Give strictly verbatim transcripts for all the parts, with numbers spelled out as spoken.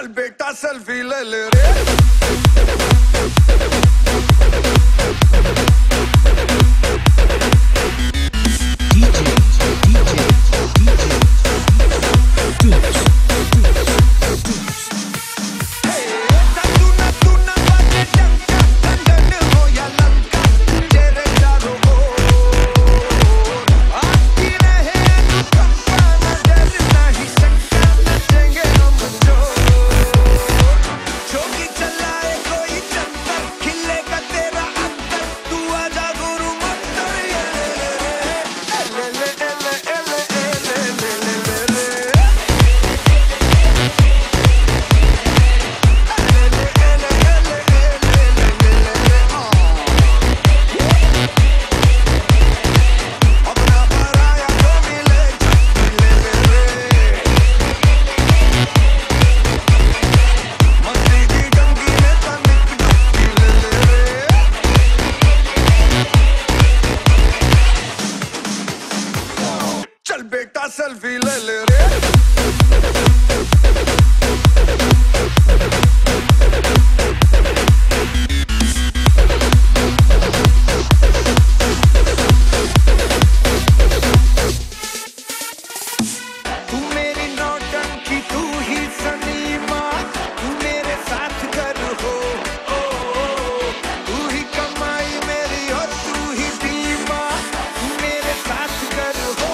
चल बेटा सेल्फी ले ले रे। चल बेटा सेल्फी ले ले रे। तू मेरी नौटंकी तू ही सनीमा, तू मेरे साथ कर हो, ओ, ओ, तू ही कमाई मेरी और तू ही बीमा, तू मेरे साथ कर हो।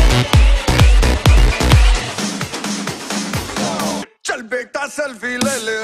चल बेटा सेल्फी ले ले।